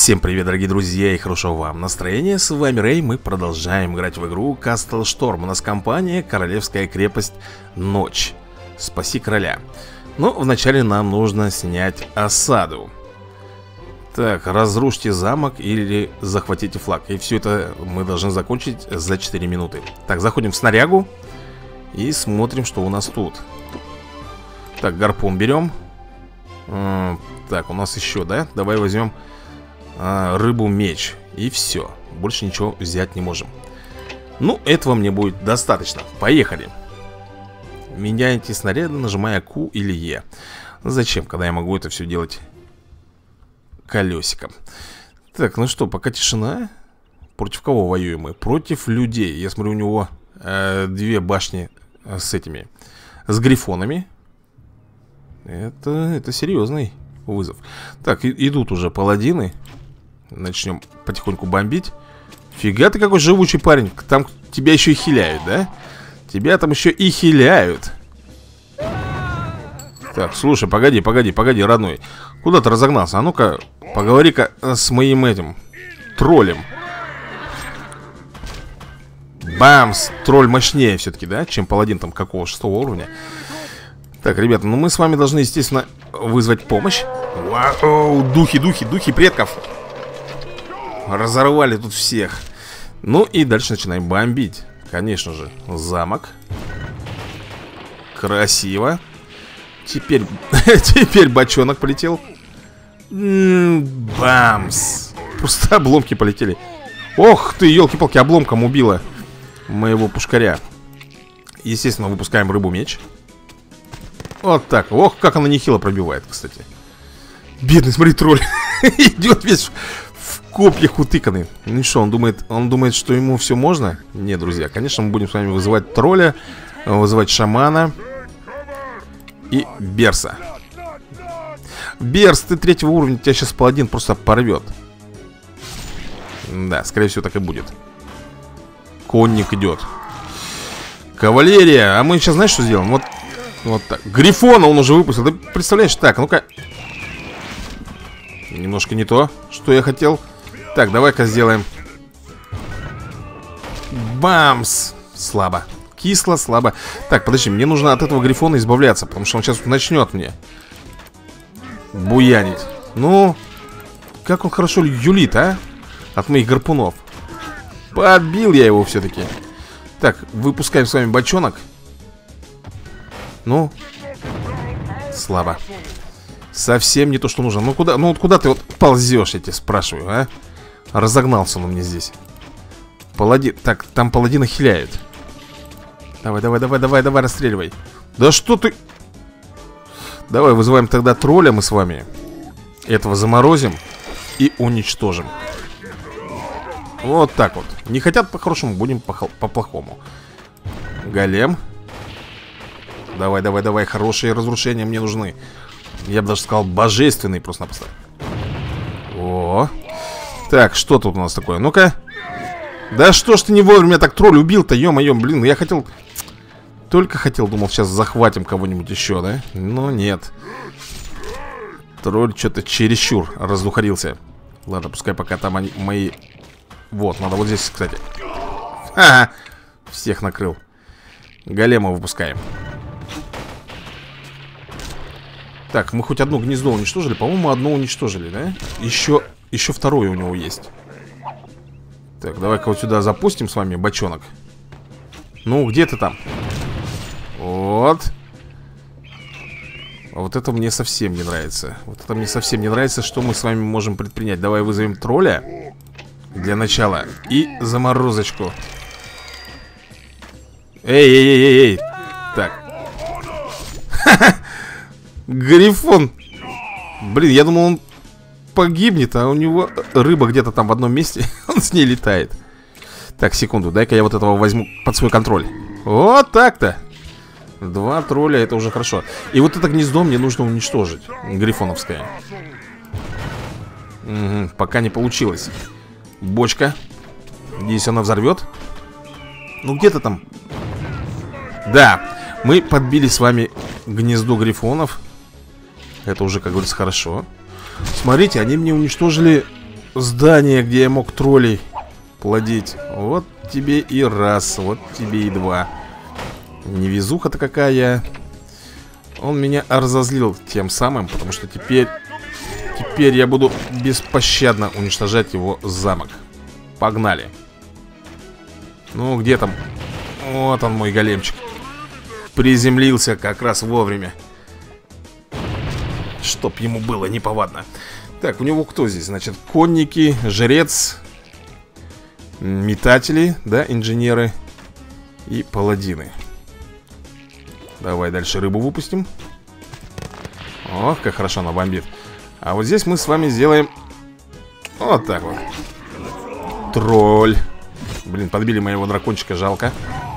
Всем привет, дорогие друзья, и хорошего вам настроения. С вами Рэй, мы продолжаем играть в игру Castle Storm. У нас компания Королевская крепость Ночь. Спаси короля. Но вначале нам нужно снять осаду. Так, разрушьте замок или захватите флаг. И все это мы должны закончить за 4 минуты. Так, заходим в снарягу и смотрим, что у нас тут. Так, гарпун берем. Так, у нас еще, да? Давай возьмем рыбу-меч. И все. Больше ничего взять не можем. Ну, этого мне будет достаточно. Поехали. Меняйте снаряды, нажимая Q или E. Зачем, когда я могу это все делать колесиком? Так, ну что, пока тишина. Против кого воюем мы? Против людей. Я смотрю, у него две башни с этими, с грифонами. Это серьезный вызов. Так, идут уже паладины. Начнем потихоньку бомбить. Фига ты какой живучий парень. Там тебя еще и хиляют, да? Тебя там еще и хиляют. Так, слушай, погоди, родной. Куда ты разогнался? А ну-ка, поговори-ка с моим этим троллем. Бамс! Тролль мощнее все-таки, да? Чем паладин там какого, 6-го уровня. Так, ребята, ну мы с вами должны, естественно, вызвать помощь. Вау, духи предков. Разорвали тут всех. Ну и дальше начинаем бомбить. Конечно же, замок. Красиво. Теперь бочонок полетел. Бамс. Просто обломки полетели. Ох ты, елки-палки, обломком убила моего пушкаря. Естественно, выпускаем рыбу-меч. Вот так. Ох, как она нехило пробивает, кстати. Бедный, смотри, тролль. Идет весь в копьях утыканный. Ну что, он думает, что ему все можно? Нет, друзья, конечно, мы будем с вами вызывать тролля, вызывать шамана и берса. Берс, ты 3-го уровня, тебя сейчас паладин просто порвет. Да, скорее всего, так и будет. Конник идет. Кавалерия. А мы сейчас, знаешь, что сделаем? Вот так. Грифона он уже выпустил. Ты представляешь? Так, ну-ка. Немножко не то, что я хотел. Так, давай-ка сделаем. Бамс. Слабо. Кисло, слабо. Так, подожди, мне нужно от этого грифона избавляться, потому что он сейчас начнет мне буянить. Ну, как он хорошо юлит, а? От моих гарпунов. Подбил я его все-таки. Так, выпускаем с вами бочонок. Ну, слабо. Совсем не то, что нужно. Ну куда ты вот ползешь, я тебя спрашиваю, а? Разогнался он у меня здесь. Паладин. Так, там паладина хиляют. Давай, расстреливай. Да что ты? Давай вызываем тогда тролля мы с вами. Этого заморозим и уничтожим. Вот так вот. Не хотят по-хорошему, будем по-плохому. Голем. Давай, хорошие разрушения мне нужны. Я бы даже сказал, божественный просто-напросто. О. Так, что тут у нас такое? Ну-ка. Да что ж ты не вовремя так тролль убил-то, ё-моё, блин. Я хотел... Только хотел, думал, сейчас захватим кого-нибудь еще, да? Но нет. Тролль что-то чересчур раздухарился. Ладно, пускай пока там они мои... Вот, надо вот здесь, кстати. Ха-ха. Всех накрыл. Голема выпускаем. Так, мы хоть одно гнездо уничтожили. По-моему, одно уничтожили, да? Еще второе у него есть. Так, давай-ка вот сюда запустим с вами бочонок. Ну, где ты там? Вот. А вот это мне совсем не нравится. Вот это мне совсем не нравится. Что мы с вами можем предпринять? Давай вызовем тролля для начала. И заморозочку. Эй. Так. Грифон. Блин, я думал, он погибнет, а у него рыба где-то там в одном месте. Он с ней летает. Так, секунду, дай-ка я вот этого возьму под свой контроль. Вот так-то. 2 тролля, это уже хорошо. И вот это гнездо мне нужно уничтожить. Грифоновское. Угу, пока не получилось. Бочка. Надеюсь, она взорвет. Ну где-то там. Да, мы подбили с вами гнездо грифонов. Это уже, как говорится, хорошо. Смотрите, они мне уничтожили здание, где я мог троллей плодить. Вот тебе и раз, вот тебе и два. Невезуха-то какая. Он меня разозлил тем самым, потому что теперь я буду беспощадно уничтожать его замок. Погнали. Ну, где там? Вот он, мой големчик. Приземлился как раз вовремя. Чтоб ему было неповадно. Так, у него кто здесь? Значит, конники, жрец, метатели, да, инженеры и паладины. Давай дальше рыбу выпустим. Ох, как хорошо она бомбит. А вот здесь мы с вами сделаем вот так вот. Тролль. Блин, подбили моего дракончика, жалко.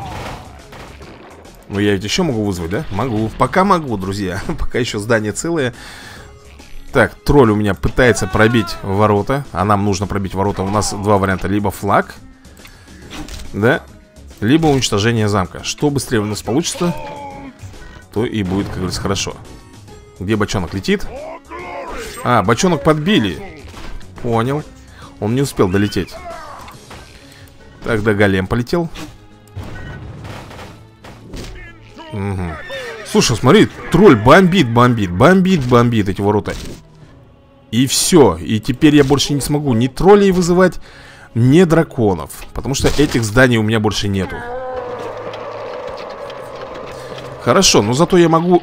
Ну я ведь еще могу вызвать, да? Могу, пока могу, друзья. Пока еще здание целое. Так, тролль у меня пытается пробить ворота. А нам нужно пробить ворота. У нас два варианта, либо флаг, да, либо уничтожение замка. Что быстрее у нас получится, то и будет, как говорится, хорошо. Где бочонок летит? А, бочонок подбили. Понял. Он не успел долететь. Тогда голем полетел. Угу. Слушай, смотри, тролль бомбит эти ворота. И все. И теперь я больше не смогу ни троллей вызывать, ни драконов, потому что этих зданий у меня больше нету. Хорошо, но зато я могу...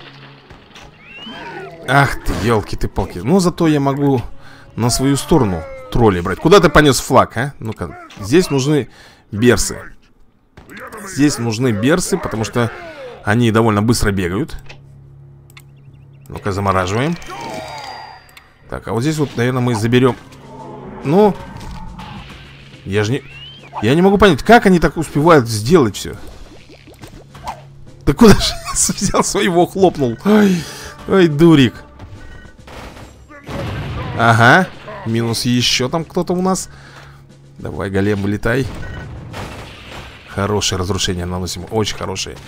Ах ты, елки-ты-палки. Но зато я могу на свою сторону троллей брать. Куда ты понес флаг, а? Ну-ка, здесь нужны берсы. Здесь нужны берсы, потому что они довольно быстро бегают. Ну-ка, замораживаем. Так, а вот здесь вот, наверное, мы заберем. Ну, я же не... Я не могу понять, как они так успевают сделать все. Да куда же я взял своего, хлопнул? Ой, ой, дурик. Ага, минус еще там кто-то у нас. Давай, голем, вылетай. Хорошее разрушение наносим, очень хорошее.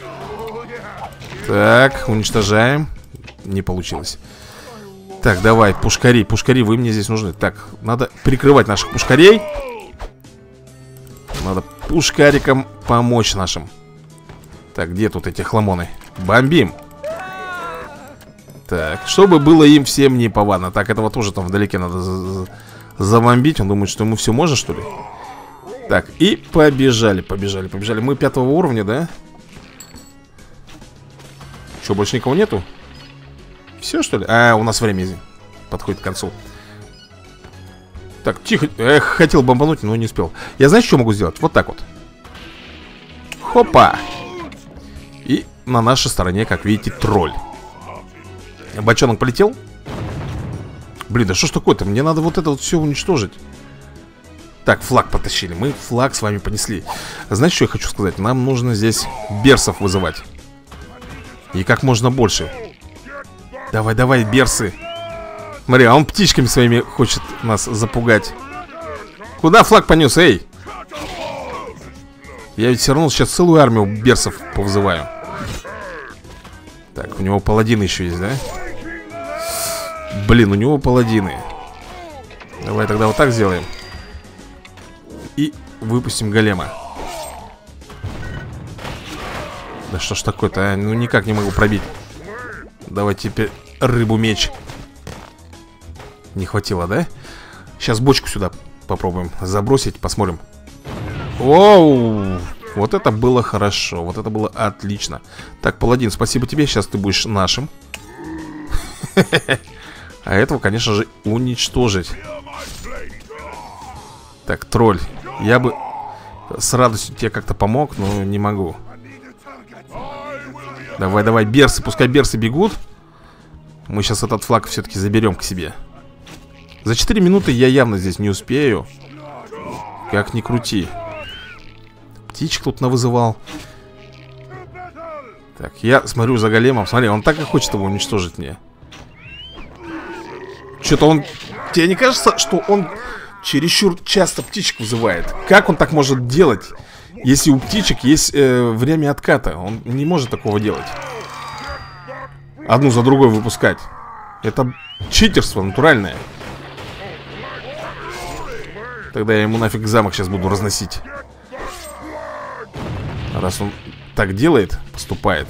Так, уничтожаем. Не получилось. Так, давай, пушкари, пушкари, вы мне здесь нужны. Так, надо прикрывать наших пушкарей. Надо пушкарикам помочь нашим. Так, где тут эти хламоны? Бомбим. Так, чтобы было им всем неповадно. Так, этого тоже там вдалеке надо забомбить. Он думает, что ему все можно, что ли? Так, и побежали, побежали. Мы 5-го уровня, да? Что, больше никого нету? Все, что ли? А, у нас время подходит к концу. Так, тихо. Эх, хотел бомбануть, но не успел. Я, знаешь, что могу сделать? Вот так вот. Хопа. И на нашей стороне, как видите, тролль. Бочонок полетел. Блин, да что ж такое-то? Мне надо вот это вот все уничтожить. Так, флаг потащили. Мы флаг с вами понесли. Знаете, что я хочу сказать? Нам нужно здесь берсов вызывать. И как можно больше. Давай, давай, берсы. Смотри, а он птичками своими хочет нас запугать. Куда флаг понес, эй? Я ведь все равно сейчас целую армию берсов повызываю. Так, у него паладины еще есть, да? Блин, у него паладины. Давай тогда вот так сделаем. И выпустим голема. Да что ж такое-то, а? Ну никак не могу пробить. Давай теперь рыбу-меч. Не хватило, да? Сейчас бочку сюда попробуем забросить, посмотрим. Оу! Вот это было хорошо, вот это было отлично. Так, паладин, спасибо тебе, сейчас ты будешь нашим. А этого, конечно же, уничтожить. Так, тролль, я бы с радостью тебе как-то помог, но не могу. Давай, давай, берсы, пускай берсы бегут. Мы сейчас этот флаг все-таки заберем к себе. За 4 минуты я явно здесь не успею. Как ни крути. Птичек тут навызывал. Так, я смотрю за големом. Смотри, он так и хочет его уничтожить мне. Что-то он... Тебе не кажется, что он чересчур часто птичек вызывает? Как он так может делать, если у птичек есть время отката? Он не может такого делать. Одну за другой выпускать. Это читерство натуральное. Тогда я ему нафиг замок сейчас буду разносить. Раз он так делает, поступает.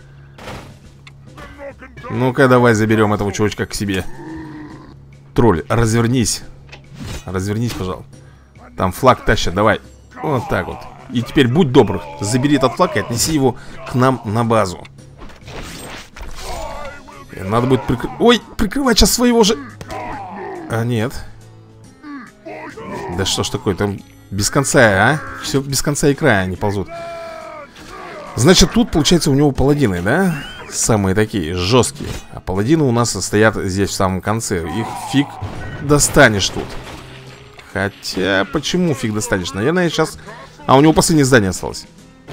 Ну-ка, давай заберем этого чувачка к себе. Тролль, развернись. Развернись, пожалуйста. Там флаг тащат, давай. Вот так вот. И теперь будь добр, забери этот флаг и отнеси его к нам на базу. И надо будет Ой, прикрывать сейчас своего же. А нет. Да что ж такое, там без конца, а? Все без конца и края они ползут. Значит, тут, получается, у него паладины, да? Самые такие, жесткие. А паладины у нас стоят здесь в самом конце. Их фиг достанешь тут. Хотя, почему фиг достанешь? Наверное, сейчас... А, у него последнее здание осталось.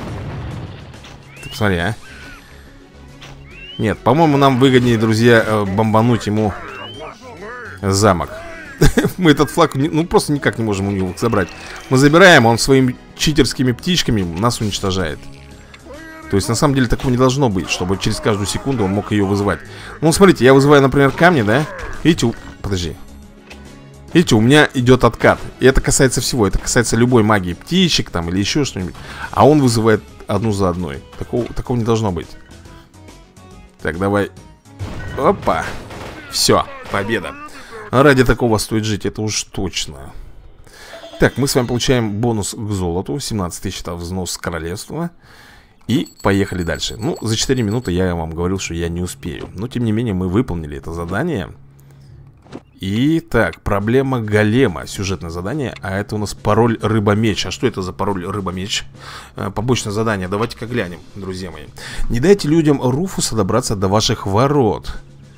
Ты посмотри, а. Нет, по-моему, нам выгоднее, друзья, бомбануть ему замок. Мы этот флаг, ну, просто никак не можем у него забрать. Мы забираем, он своими читерскими птичками нас уничтожает. То есть, на самом деле, такого не должно быть, чтобы через каждую секунду он мог ее вызывать. Ну, смотрите, я вызываю, например, камни, да? Видите, подожди. Видите, у меня идет откат. И это касается всего. Это касается любой магии, птичек там или еще что-нибудь. А он вызывает одну за одной. Такого не должно быть. Так, давай. Опа. Все, победа. Ради такого стоит жить, это уж точно. Так, мы с вами получаем бонус к золоту. 17 тысяч, это взнос с королевства. И поехали дальше. Ну, за 4 минуты я вам говорил, что я не успею. Но, тем не менее, мы выполнили это задание. И так, проблема голема. Сюжетное задание. А это у нас пароль рыба-меч. А что это за пароль рыба-меч? Побочное задание. Давайте-ка глянем, друзья мои. Не дайте людям Руфуса добраться до ваших ворот.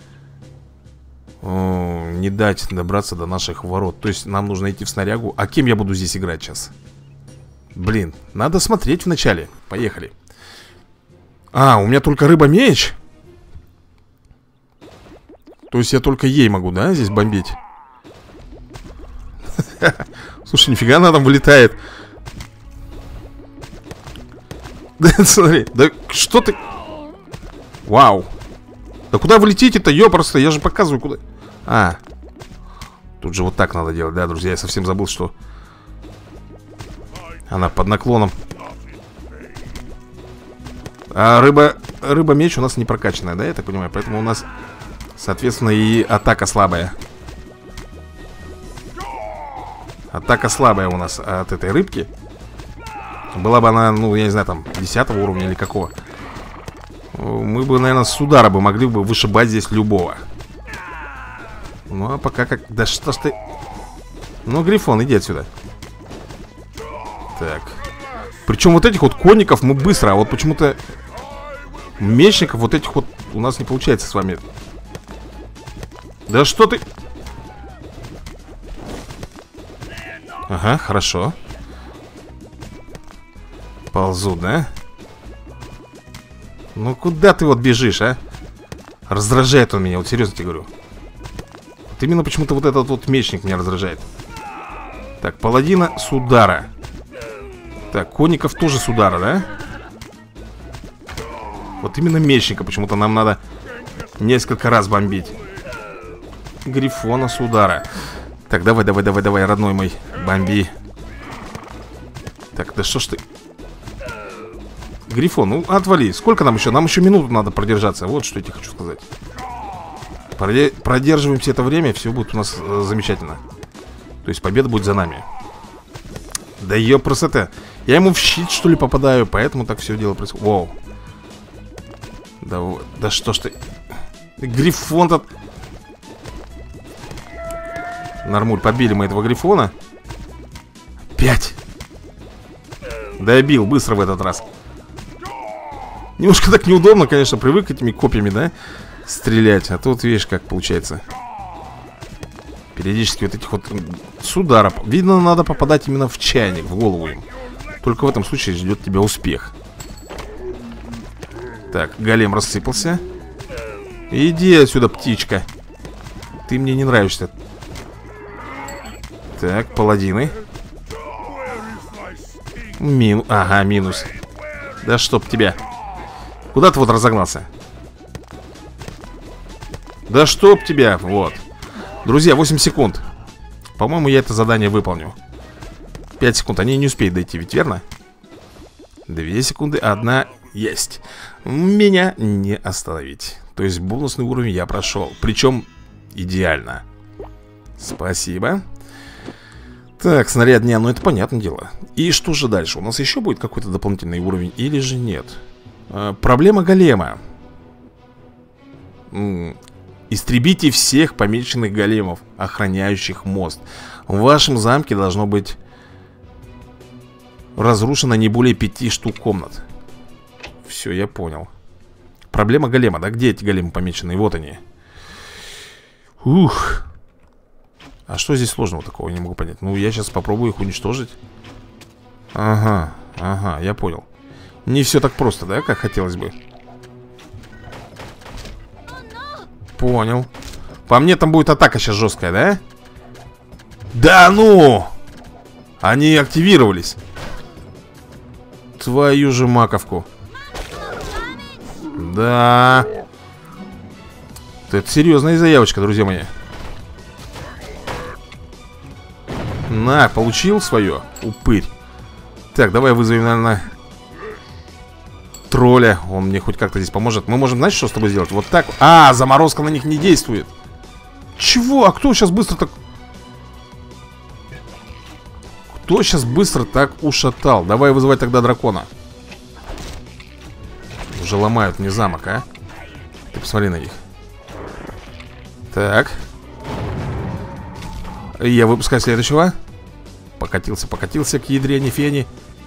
Не дать добраться до наших ворот. То есть нам нужно идти в снарягу. А кем я буду здесь играть сейчас? Блин, надо смотреть вначале. Поехали. А, у меня только рыба-меч. То есть я только ей могу, да, здесь бомбить? Слушай, нифига она там вылетает. Да, смотри, да что ты... Вау. Да куда вы летите-то, ёпросто, я же показываю, куда... А, тут же вот так надо делать, да, друзья, я совсем забыл, что... Она под наклоном. А рыба-меч у нас не прокачанная, да, я так понимаю? Поэтому у нас, соответственно, и атака слабая. Атака слабая у нас от этой рыбки. Была бы она, ну, я не знаю, там, 10 уровня или какого. Мы бы, наверное, с удара бы могли бы вышибать здесь любого. Ну, а пока как... Да что ж ты... Ну, Грифон, иди отсюда. Так. Причем вот этих вот конников мы быстро, а вот почему-то мечников вот этих вот у нас не получается с вами. Да что ты... Ага, хорошо. Ползу, да? Ну куда ты вот бежишь, а? Раздражает он меня, вот серьезно тебе говорю. Вот именно почему-то вот этот вот мечник меня раздражает. Так, паладина с удара. Так, конников тоже с удара, да? Вот именно мечника почему-то нам надо несколько раз бомбить. Грифона с удара. Так, давай, родной мой, бомби. Так, да что ж ты... Грифон, ну отвали. Сколько нам еще? Нам еще минуту надо продержаться. Вот что я тебе хочу сказать. Продерживаем все это время, все будет у нас замечательно. То есть победа будет за нами. Да ее просто это... Я ему в щит, что ли, попадаю, поэтому так все дело происходит. Воу. Да что ж ты... Грифон-то... Нормуль, подбили мы этого грифона. 5. Да я бил быстро в этот раз. Немножко так неудобно, конечно, привык этими копьями, да, стрелять. А тут, видишь, как получается. Периодически вот этих вот с удара. Видно, надо попадать именно в чайник, в голову им. Только в этом случае ждет тебя успех. Так, голем рассыпался. Иди отсюда, птичка. Ты мне не нравишься. Так, паладины. Ага, минус. Да чтоб тебя. Куда ты вот разогнался? Да чтоб тебя, вот. Друзья, 8 секунд. По-моему, я это задание выполню. 5 секунд, они не успеют дойти, ведь верно? 2 секунды, 1. Есть. Меня не остановить. То есть бонусный уровень я прошел. Причем идеально. Спасибо. Так, снаряд дня, ну это понятное дело. И что же дальше? У нас еще будет какой-то дополнительный уровень или же нет? Проблема голема. Истребите всех помеченных големов, охраняющих мост. В вашем замке должно быть разрушено не более 5 штук комнат. Все, я понял. Проблема голема, да? Где эти големы помеченные? Вот они. Ух. А что здесь сложного такого, я не могу понять. Ну, я сейчас попробую их уничтожить. Ага, ага, я понял. Не все так просто, да, как хотелось бы. Понял. По мне там будет атака сейчас жесткая, да? Да ну! Они активировались. Твою же маковку. Да. Это серьезная заявочка, друзья мои. На, получил свое, упырь. Так, давай вызовем, наверное, тролля. Он мне хоть как-то здесь поможет. Мы можем, знаешь, что с тобой сделать? Вот так. А, заморозка на них не действует. Чего? А кто сейчас быстро так... Кто сейчас быстро так ушатал? Давай вызывать тогда дракона. Уже ломают мне замок, а? Ты посмотри на них. Так. Я выпускаю следующего. Покатился, покатился к ядрене фени.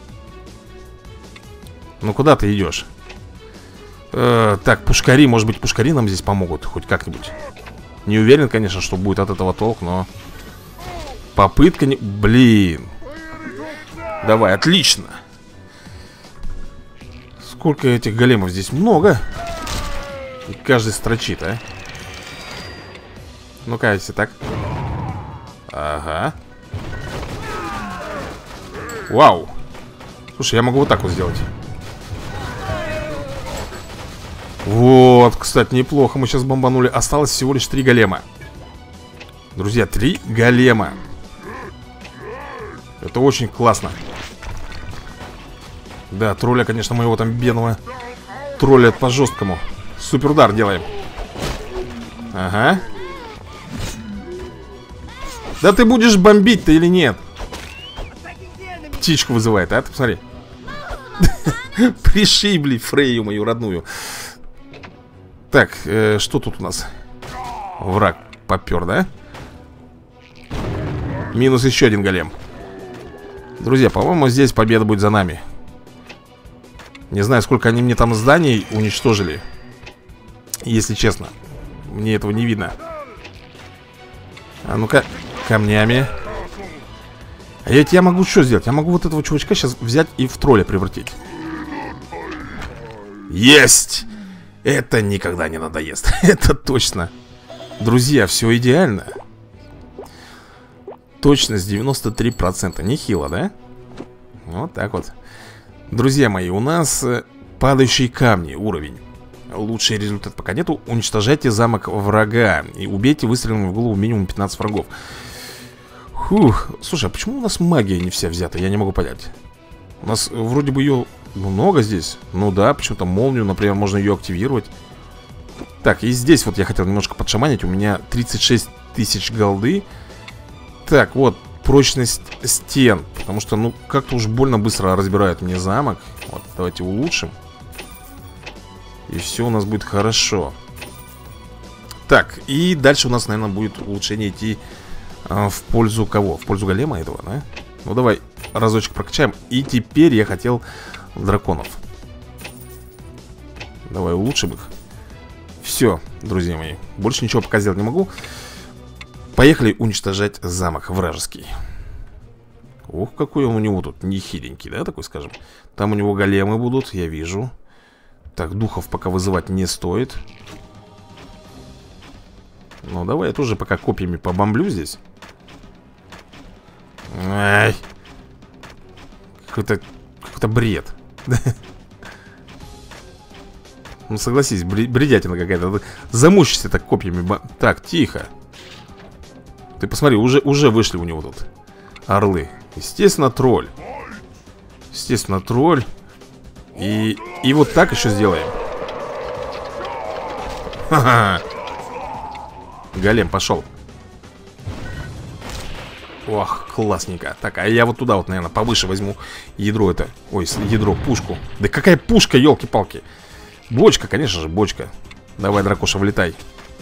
Ну куда ты идешь? Так, пушкари, может быть, пушкари нам здесь помогут хоть как-нибудь. Не уверен, конечно, что будет от этого толк, но попытка не... Блин. Давай, отлично. Сколько этих големов здесь? Много. И каждый строчит, а? Ну-ка, если так. Ага. Вау. Слушай, я могу вот так вот сделать. Вот, кстати, неплохо. Мы сейчас бомбанули. Осталось всего лишь 3 голема. Друзья, 3 голема. Это очень классно. Да, тролля, конечно, моего там бедного тролля по жесткому. Супер удар делаем. Ага. Да ты будешь бомбить-то или нет? Птичку вызывает, а? Ты посмотри. Пришибли Фрейю мою родную. Так, что тут у нас? Враг попер, да? Минус еще один голем. Друзья, по-моему, здесь победа будет за нами. Не знаю, сколько они мне там зданий уничтожили. Если честно, мне этого не видно. А ну-ка, камнями. А ведь я могу что сделать? Я могу вот этого чувачка сейчас взять и в тролля превратить. Есть! Это никогда не надоест. Это точно. Друзья, все идеально. Точность 93%. Нехило, да? Вот так вот. Друзья мои, у нас падающие камни, уровень. Лучший результат пока нету. Уничтожайте замок врага и убейте выстрелом в голову минимум 15 врагов. Фух, слушай, а почему у нас магия не вся взята? Я не могу понять. У нас вроде бы ее много здесь. Ну да, почему-то молнию, например, можно ее активировать. Так, и здесь вот я хотел немножко подшаманить. У меня 36 тысяч голды. Так, вот, прочность стен. Потому что, ну, как-то уж больно быстро разбирает мне замок. Вот, давайте улучшим. И все у нас будет хорошо. Так, и дальше у нас, наверное, будет улучшение идти в пользу кого? В пользу голема этого, да? Ну, давай разочек прокачаем. И теперь я хотел драконов. Давай улучшим их. Все, друзья мои. Больше ничего пока сделать не могу. Поехали уничтожать замок вражеский. Ух, какой он у него тут нехиленький, да, такой, скажем. Там у него големы будут, я вижу. Так, духов пока вызывать не стоит. Ну, давай я тоже пока копьями побомблю здесь. Ай. Какой-то бред. Ну, согласись, бредятина какая-то. Замучишься так копьями. Так, тихо. Ты посмотри, уже вышли у него тут орлы. Естественно, тролль. Естественно, тролль. И вот так еще сделаем. Ха-ха. Голем, пошел. Ох, классненько. Так, а я вот туда вот, наверное, повыше возьму ядро это. Ой, ядро, пушку. Да какая пушка, елки-палки. Бочка, конечно же, бочка. Давай, дракоша, вылетай.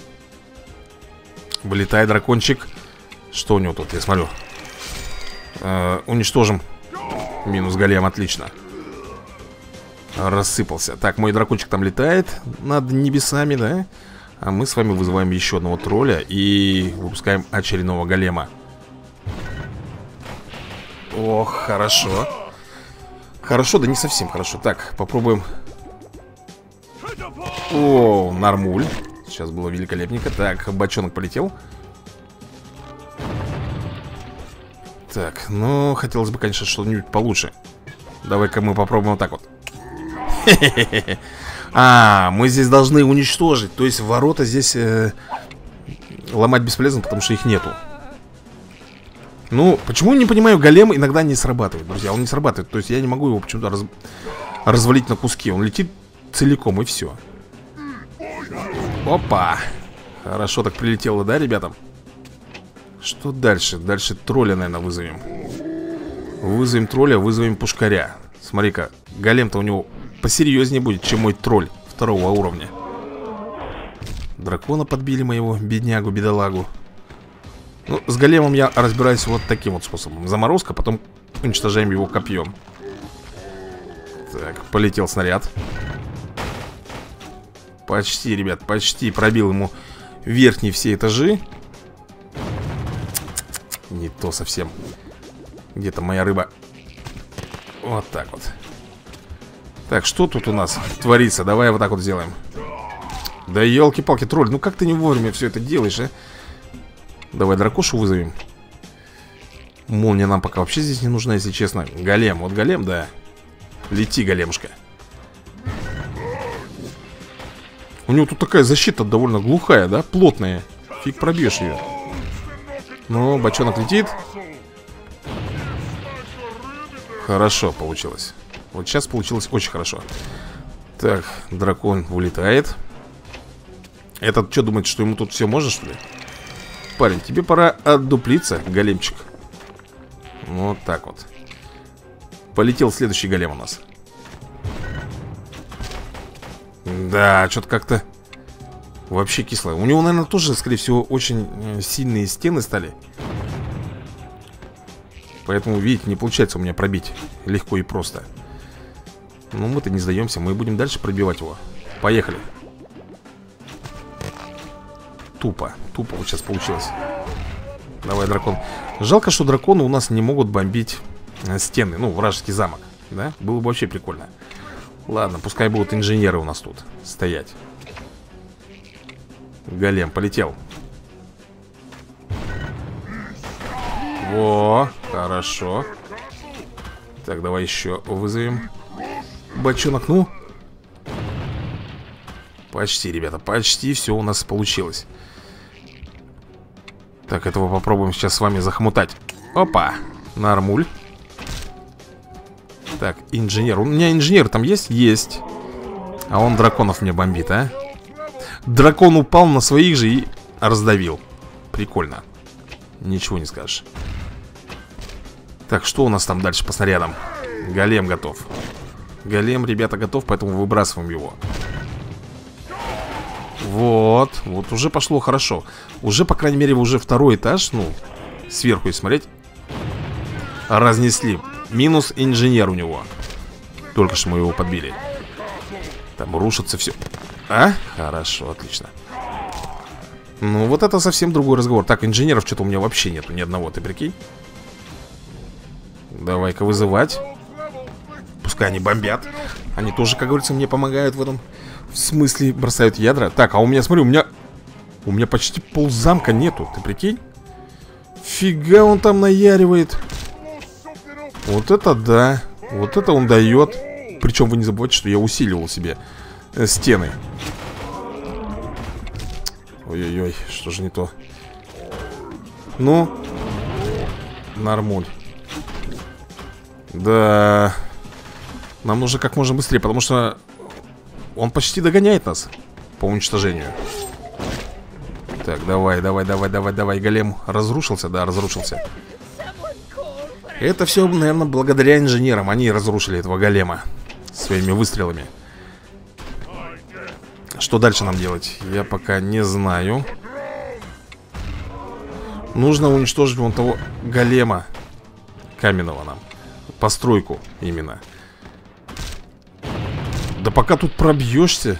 Вылетай, дракончик. Что у него тут, я смотрю. Уничтожим. Минус голем, отлично. Рассыпался. Так, мой дракончик там летает над небесами, да? А мы с вами вызываем еще одного тролля и выпускаем очередного голема. Ох, хорошо. Хорошо, да не совсем хорошо. Так, попробуем. О, нормуль. Сейчас было великолепненько. Так, бочонок полетел. Так, ну, хотелось бы, конечно, что-нибудь получше. Давай-ка мы попробуем вот так вот. Хе-хе-хе. А, мы здесь должны уничтожить. То есть ворота здесь ломать бесполезно, потому что их нету. Ну, почему, не понимаю, голем иногда не срабатывает, друзья. Он не срабатывает, то есть я не могу его почему-то развалить на куски. Он летит целиком и все. Опа. Хорошо так прилетело, да, ребята? Что дальше? Дальше тролля, наверное, вызовем. Вызовем тролля, вызовем пушкаря. Смотри-ка, голем-то у него посерьезнее будет, чем мой тролль второго уровня. Дракона подбили моего, беднягу, бедолагу. Ну, с големом я разбираюсь вот таким вот способом. Заморозка, потом уничтожаем его копьем. Так, полетел снаряд. Почти, ребят, почти пробил ему верхние все этажи. Не то совсем. Где-то моя рыба. Вот так вот. Так, что тут у нас творится? Давай вот так вот сделаем. Да елки-палки, тролль, ну как ты не вовремя все это делаешь, а? Давай дракошу вызовем. Молния нам пока вообще здесь не нужна, если честно. Голем, вот голем, да. Лети, големушка. У него тут такая защита довольно глухая, да? Плотная. Фиг пробьешь ее. Ну, бочонок летит. Хорошо получилось. Вот сейчас получилось очень хорошо. Так, дракон улетает. Этот что думает, что ему тут все можно, что ли? Парень, тебе пора отдуплиться, големчик. Вот так вот. Полетел следующий голем у нас. Да, что-то как-то вообще кисло. У него, наверное, тоже, скорее всего, очень сильные стены стали. Поэтому, видите, не получается у меня пробить легко и просто. Но мы-то не сдаемся, мы будем дальше пробивать его. Поехали. Тупо, тупо вот сейчас получилось. Давай, дракон. Жалко, что драконы у нас не могут бомбить стены. Ну, вражеский замок, да? Было бы вообще прикольно. Ладно, пускай будут инженеры у нас тут стоять. Голем полетел. Во, хорошо. Так, давай еще вызовем бочонок, ну. Почти, ребята, почти все у нас получилось. Так, этого попробуем сейчас с вами захомутать. Опа, нормуль. Так, инженер. У меня инженер там есть? Есть. А он драконов мне бомбит, а? Дракон упал на своих же и раздавил. Прикольно. Ничего не скажешь. Так, что у нас там дальше по снарядам? Голем готов. Голем, ребята, готов, поэтому выбрасываем его. Вот, вот уже пошло хорошо. Уже, по крайней мере, уже второй этаж. Ну, сверху и смотреть. Разнесли. Минус инженер у него. Только что мы его подбили. Там рушится все. А? Хорошо, отлично. Ну, вот это совсем другой разговор. Так, инженеров что-то у меня вообще нету ни одного, ты прикинь. Давай-ка вызывать. Пускай они бомбят. Они тоже, как говорится, мне помогают в этом. В смысле, бросают ядра. Так, а у меня, смотри, у меня почти ползамка нету, ты прикинь. Фига он там наяривает. Вот это да. Вот это он дает. Причем вы не забывайте, что я усиливал себе стены. Ой-ой-ой, что же не то. Ну, нормуль. Да. Нам нужно как можно быстрее, потому что он почти догоняет нас по уничтожению. Так, давай, голем. Разрушился? Да, разрушился. Это все, наверное, благодаря инженерам. Они разрушили этого голема своими выстрелами. Что дальше нам делать? Я пока не знаю. Нужно уничтожить вон того голема каменного нам. Постройку именно. Да пока тут пробьешься.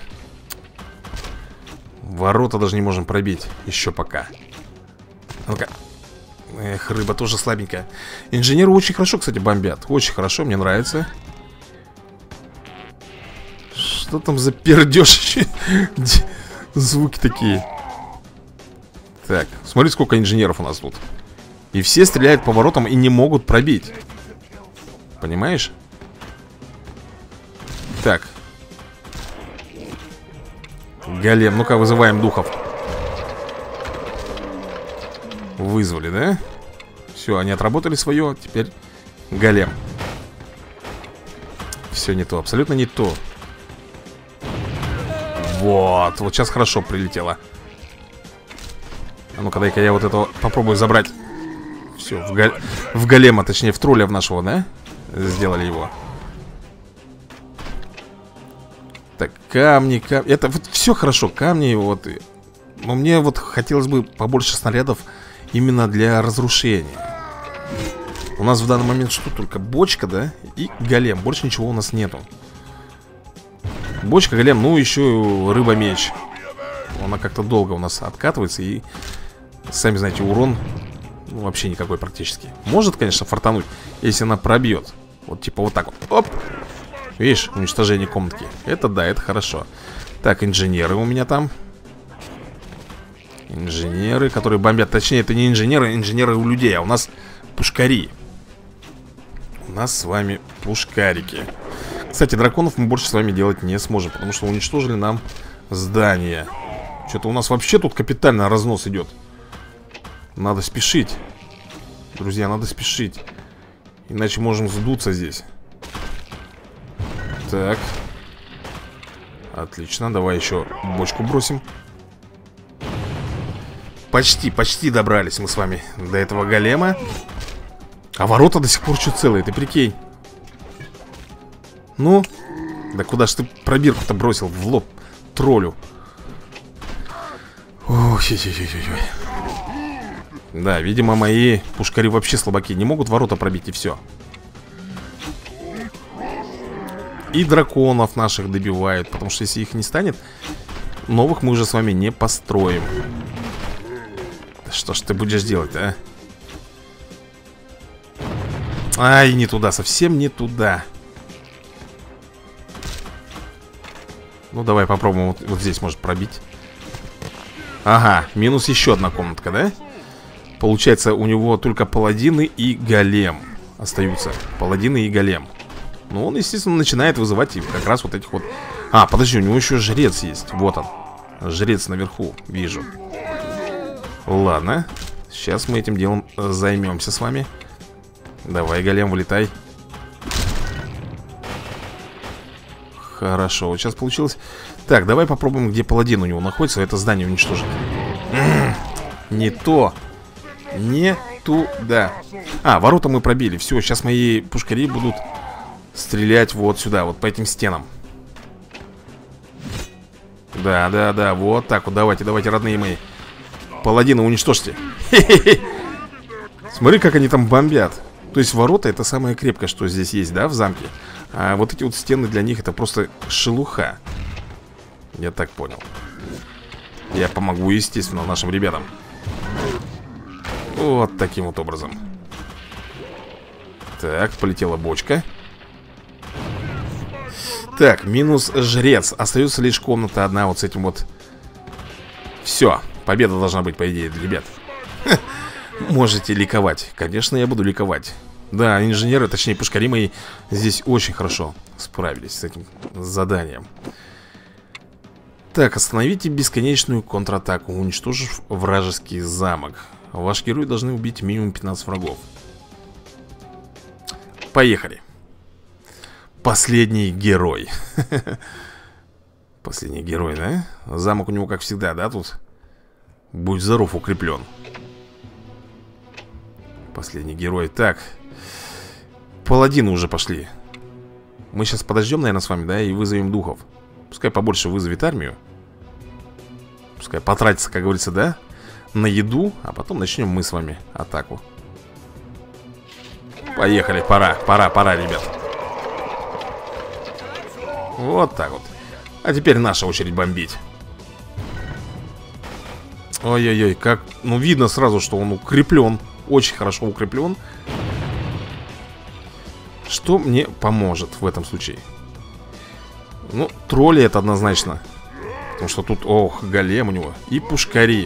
Ворота даже не можем пробить. Еще пока. Ну-ка. Эх, рыба тоже слабенькая. Инженеры очень хорошо, кстати, бомбят. Очень хорошо, мне нравится. Что там за пердеж? Звуки такие. Так, смотри, сколько инженеров у нас тут. И все стреляют по воротам и не могут пробить. Понимаешь? Так. Голем, ну-ка, вызываем духов. Вызвали, да? Все, они отработали свое. Теперь голем. Все не то, абсолютно не то. Вот сейчас хорошо прилетело. А ну-ка, дай-ка я вот этого попробую забрать. Все, в голема, точнее в тролля в нашего, да? Сделали его. Так, камни. Это вот все хорошо, камни вот. Но мне вот хотелось бы побольше снарядов именно для разрушения. У нас в данный момент что только бочка, да? И голем, больше ничего у нас нету. Бочка, голем, ну еще рыба-меч. Она как-то долго у нас откатывается. И, сами знаете, урон вообще никакой практически. Может, конечно, фартануть, если она пробьет. Вот типа вот так вот, оп. Видишь, уничтожение комнатки. Это да, это хорошо. Так, инженеры у меня там. Инженеры, которые бомбят. Точнее, это не инженеры, инженеры у людей. А у нас пушкари. У нас с вами пушкарики. Кстати, драконов мы больше с вами делать не сможем, потому что уничтожили нам здание. Что-то у нас вообще тут капитально разнос идет. Надо спешить. Друзья, надо спешить. Иначе можем сдуться здесь. Так. Отлично, давай еще бочку бросим. Почти добрались мы с вами до этого голема. А ворота до сих пор еще целые, ты прикинь. Ну, да куда ж ты пробирку-то бросил в лоб троллю? Ой-ой-ой-ой-ой. Да, видимо, мои пушкари вообще слабаки. Не могут ворота пробить, и все. И драконов наших добивают. Потому что если их не станет, новых мы уже с вами не построим. Да что ж ты будешь делать, а? Ай, не туда, совсем не туда. Ну, давай попробуем вот здесь, может, пробить. Ага, минус еще одна комнатка, да? Получается, у него только паладины и голем остаются. Паладины и голем. Ну, он, естественно, начинает вызывать как раз вот этих вот... А, подожди, у него еще жрец есть. Вот он. Жрец наверху, вижу. Ладно. Сейчас мы этим делом займемся с вами. Давай, голем, вылетай. Хорошо, вот сейчас получилось. Так, давай попробуем, где паладин у него находится. Это здание уничтожить. Не то. Не туда. А, ворота мы пробили. Все, сейчас мои пушкари будут стрелять вот сюда, вот по этим стенам. Да, вот так вот. Давайте, родные мои. Паладины, уничтожьте. Смотри, как они там бомбят. То есть ворота — это самое крепкое, что здесь есть, да, в замке. А вот эти вот стены для них — это просто шелуха. Я так понял. Я помогу, естественно, нашим ребятам. Вот таким вот образом. Так, полетела бочка. Так, минус жрец. Остается лишь комната одна вот с этим вот. Все, победа должна быть, по идее, ребят. Можете ликовать. Конечно, я буду ликовать. Да, инженеры, точнее пушкари мои, здесь очень хорошо справились с этим заданием. Так, остановите бесконечную контратаку, уничтожив вражеский замок. Ваши герои должны убить минимум 15 врагов. Поехали. Последний герой. Последний герой, да? Замок у него, как всегда, да, тут? Будь здоров, укреплен. Последний герой. Так. Паладины уже пошли. Мы сейчас подождем, наверное, с вами, да, и вызовем духов. Пускай побольше вызовет армию. Пускай потратится, как говорится, да, на еду. А потом начнем мы с вами атаку. Поехали, пора, ребят. Вот так вот. А теперь наша очередь бомбить. Ой-ой-ой, как... Ну, видно сразу, что он укреплен. Очень хорошо укреплен. Что мне поможет в этом случае? Ну, тролли это однозначно. Потому что тут, ох, голем у него. И пушкари.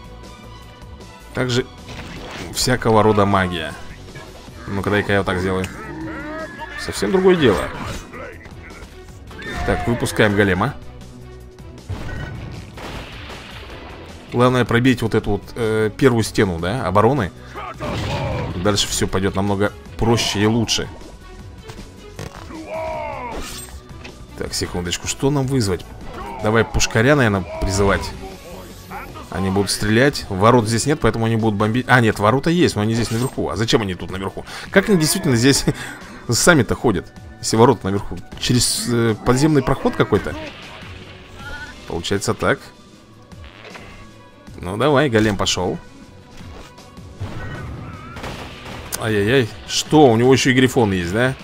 Также всякого рода магия. Ну-ка, дай-ка я вот так сделаю. Совсем другое дело. Так, выпускаем голема. Главное пробить вот эту вот первую стену, да, обороны. Дальше все пойдет намного проще и лучше. Так, секундочку, что нам вызвать? Давай пушкаря, наверное, призывать. Они будут стрелять. Ворот здесь нет, поэтому они будут бомбить. А, нет, ворота есть, но они здесь наверху. А зачем они тут наверху? Как они действительно здесь сами-то ходят, если ворота наверху? Через подземный проход какой-то? Получается так. Ну, давай, голем пошел. Ай-яй-яй. Что, у него еще и грифон есть, да?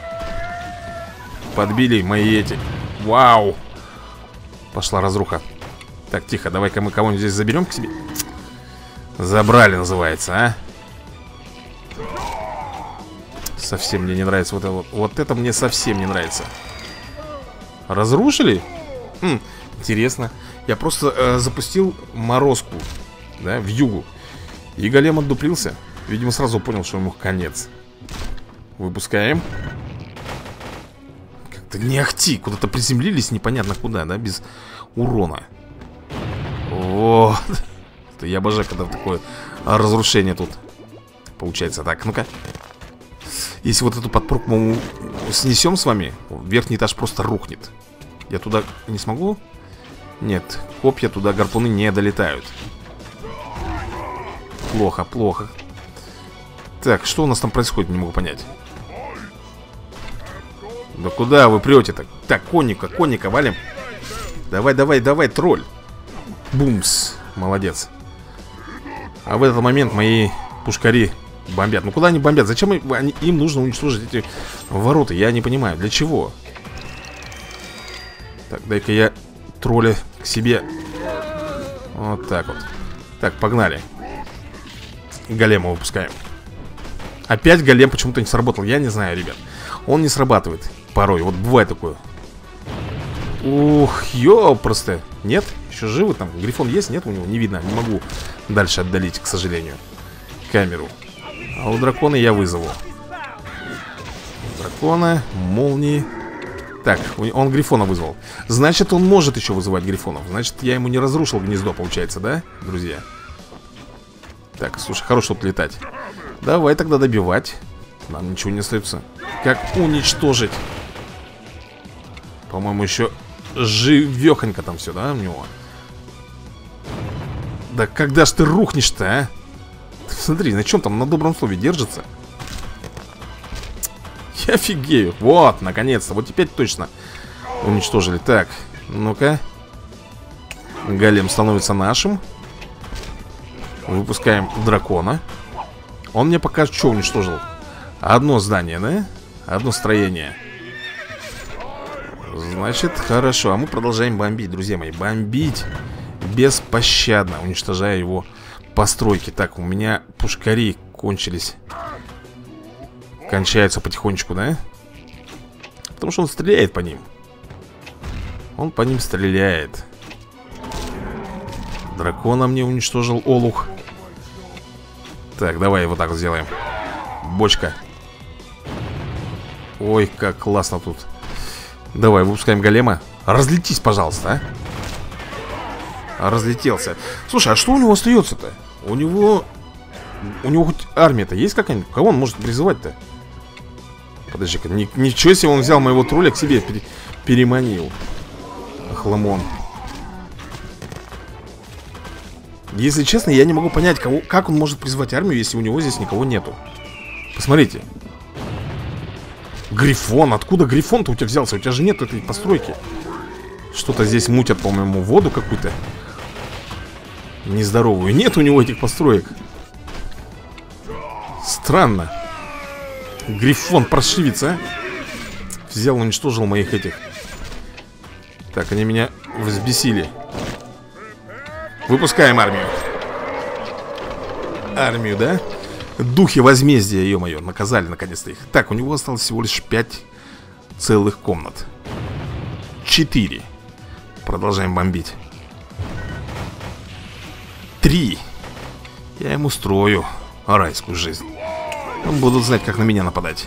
Подбили мои эти. Вау. Пошла разруха. Так, тихо, давай-ка мы кого-нибудь здесь заберем к себе. Забрали, называется, а? Совсем мне не нравится вот это вот. Вот это мне совсем не нравится. Разрушили? Интересно. Я просто запустил морозку, да, в югу. И голем отдуплился. Видимо, сразу понял, что ему конец. Выпускаем. Как-то не ахти. Куда-то приземлились непонятно куда, да, без урона. Вот. Я обожаю, когда такое разрушение тут получается. Так, ну-ка. Если вот эту подпорку мы снесем с вами, верхний этаж просто рухнет. Я туда не смогу? Нет, копья туда, гарпуны не долетают. Плохо, плохо. Так, что у нас там происходит, не могу понять. Да куда вы прете-то? Так, конника валим. Давай, давай, давай, тролль. Бумс, молодец. А в этот момент мои пушкари бомбят. Ну куда они бомбят? Зачем им нужно уничтожить эти ворота? Я не понимаю, для чего? Так, дай-ка я тролля к себе. Вот так вот. Так, погнали. Голема выпускаем. Опять голем почему-то не сработал. Я не знаю, ребят. Он не срабатывает порой. Вот бывает такое. Ух, ёпросто. Нет? Еще живы там? Грифон есть? Нет у него? Не видно. Не могу дальше отдалить, к сожалению, камеру. А у дракона я вызову. Дракона, молнии. Так, он грифона вызвал. Значит, он может еще вызывать грифонов. Значит, я ему не разрушил гнездо, получается, да, друзья? Так, слушай, хорош тут летать. Давай тогда добивать. Нам ничего не остается. Как уничтожить? По-моему, еще живехонько там все, да, у него? Да когда ж ты рухнешь-то, а? Смотри, на чем там, на добром слове держится? Я офигею. Вот, наконец-то, вот теперь точно уничтожили. Так, ну-ка. Голем становится нашим. Выпускаем дракона. Он мне пока что уничтожил? Одно здание, да? Одно строение. Значит, хорошо. А мы продолжаем бомбить, друзья мои. Бомбить беспощадно, уничтожая его постройки. Так, у меня пушкари кончились. Кончаются потихонечку, да? Потому что он стреляет по ним. Он по ним стреляет. Дракона мне уничтожил олух. Так, давай вот так сделаем. Бочка. Ой, как классно тут. Давай, выпускаем голема. Разлетись, пожалуйста, а. Разлетелся. Слушай, а что у него остается-то? У него хоть армия-то есть какая-нибудь? Кого он может призывать-то? Подожди-ка, ничего себе, он взял моего тролля к себе, переманил. Охламон. Если честно, я не могу понять, как он может призвать армию, если у него здесь никого нету. Посмотрите. Грифон, откуда Грифон-то у тебя взялся? У тебя же нет этой постройки. Что-то здесь мутят, по-моему, воду какую-то нездоровую. Нет у него этих построек. Странно. Грифон, паршивец, а? Взял, уничтожил моих этих. Так, они меня взбесили. Выпускаем армию. Армию, да? Духи возмездия, ё-моё, наказали наконец-то их. Так, у него осталось всего лишь 5 целых комнат. 4. Продолжаем бомбить. 3. Я ему строю райскую жизнь. Будут знать, как на меня нападать.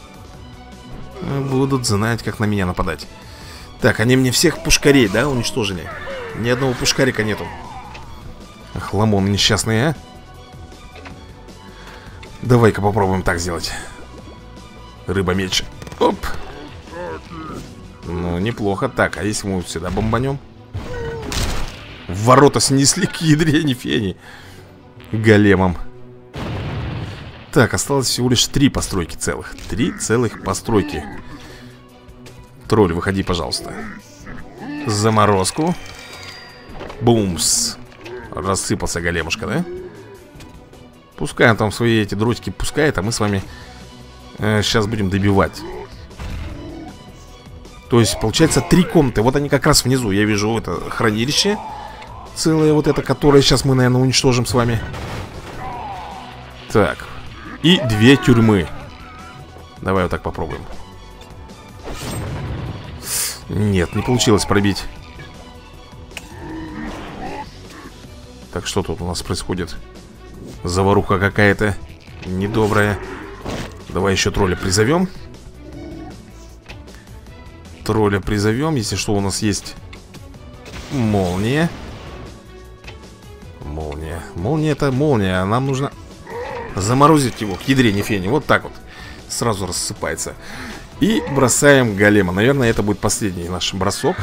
Будут знать, как на меня нападать. Так, они мне всех пушкарей, да, уничтожили? Ни одного пушкарика нету. Охламон несчастный, а? Давай-ка попробуем так сделать. Рыба-меч. Оп. Ну, неплохо. Так, а если мы сюда бомбанем? Ворота снесли к ядрене фени. Големом. Так, осталось всего лишь 3 постройки целых. 3 целых постройки. Тролль, выходи, пожалуйста. Заморозку. Бумс. Рассыпался големушка, да? Пускай он там свои эти дротики пускает, а мы с вами сейчас будем добивать. То есть, получается, 3 комнаты. Вот они как раз внизу. Я вижу это хранилище. Целое вот это, которое сейчас мы, наверное, уничтожим с вами. Так. И 2 тюрьмы. Давай вот так попробуем. Нет, не получилось пробить. Так, что тут у нас происходит? Заваруха какая-то недобрая. Давай еще тролля призовем. Тролля призовем. Если что, у нас есть молния. Молния. Молния это молния. А нам нужно заморозить его к ядрене фени. Вот так вот. Сразу рассыпается. И бросаем голема. Наверное, это будет последний наш бросок.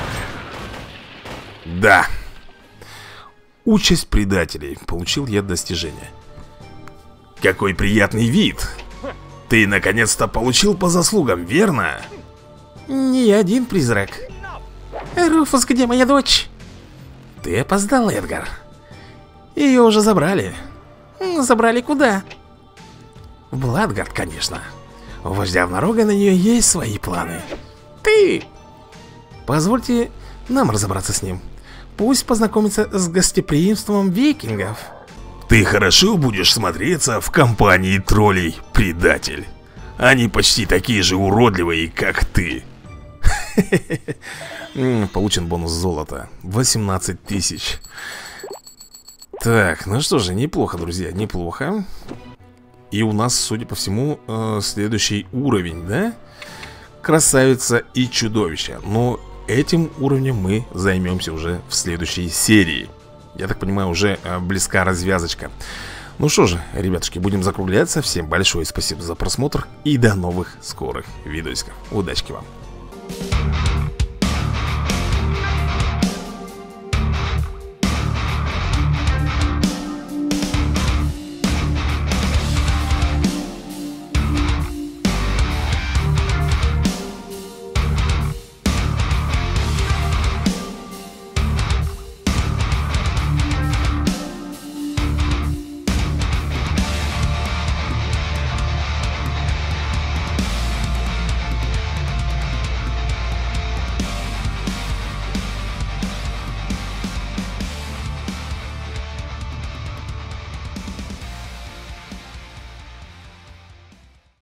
Да. Участь предателей. Получил я достижение. Какой приятный вид. Ты наконец-то получил по заслугам, верно? Не я один призрак. Руфус, где моя дочь? Ты опоздал, Эдгар. Ее уже забрали. Забрали куда? В Бладгард, конечно. У вождя Внорога на нее есть свои планы. Ты! Позвольте нам разобраться с ним. Пусть познакомится с гостеприимством викингов. Ты хорошо будешь смотреться в компании троллей, предатель. Они почти такие же уродливые, как ты. Получен бонус золота 18 тысяч. Так, ну что же, неплохо, друзья, неплохо. И у нас, судя по всему, следующий уровень, да? Красавица и чудовище. Но этим уровнем мы займемся уже в следующей серии. Я так понимаю, уже близка развязочка. Ну что же, ребятушки, будем закругляться. Всем большое спасибо за просмотр и до новых скорых видосиков. Удачки вам!